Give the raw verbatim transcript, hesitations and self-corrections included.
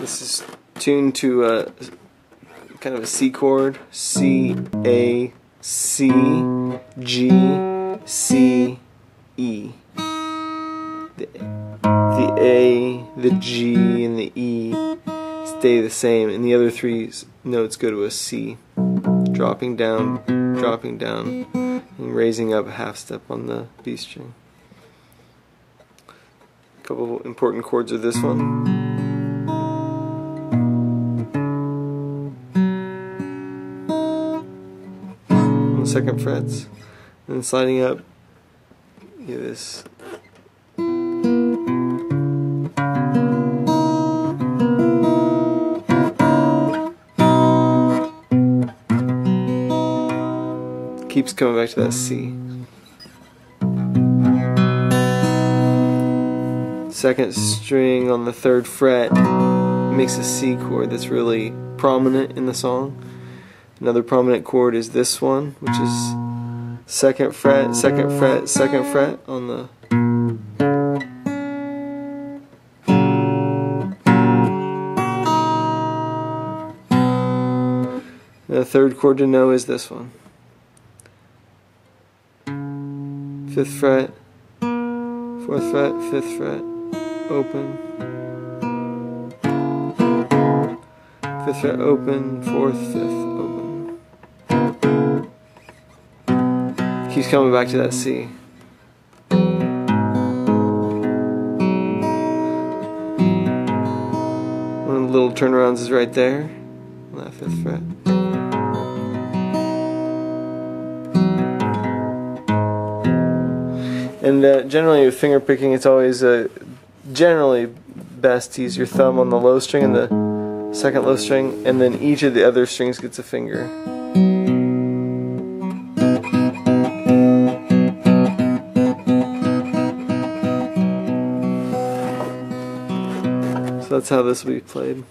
This is tuned to a kind of a C chord. C, A, C, G, C, E. The, the A, the G, and the E stay the same, and the other three notes go to a C. Dropping down, dropping down, and raising up a half step on the B string. A couple important chords are this one. On the second frets, and then sliding up, you get this. Keeps coming back to that C. Second string on the third fret makes a C chord that's really prominent in the song. Another prominent chord is this one, which is second fret, second fret, second fret on the the third chord to know is this one. Fifth fret, fourth fret, fifth fret, open. Fifth fret, open, fourth, fifth, open. Keeps coming back to that C. One of the little turnarounds is right there on that fifth fret. And uh, generally with finger picking, it's always uh, generally best to use your thumb on the low string and the second low string, and then each of the other strings gets a finger. So that's how this will be played.